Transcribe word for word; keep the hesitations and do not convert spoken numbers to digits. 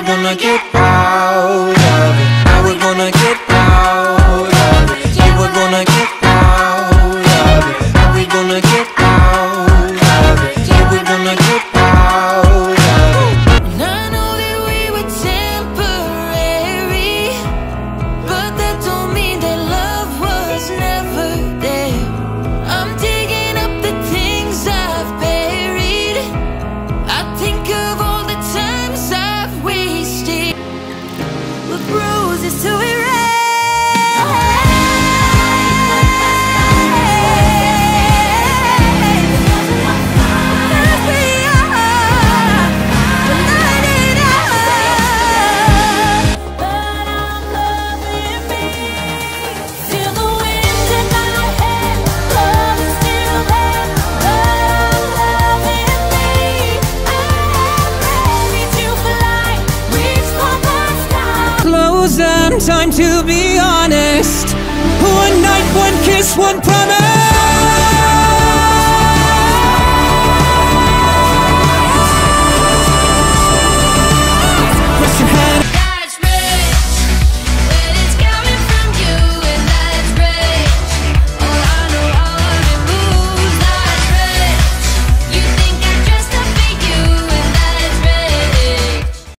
we gonna get out of it? How we gonna get out of it? Yeah, we're gonna get out of it. How we gonna get out of it? Yeah, we're gonna get out of it. And I know that we were temporary, but that don't mean that love was never there. I'm digging up the things I've buried. I think of all the times I've wasted with bruises to erase. Close them, time to be honest. One night, one kiss, one promise.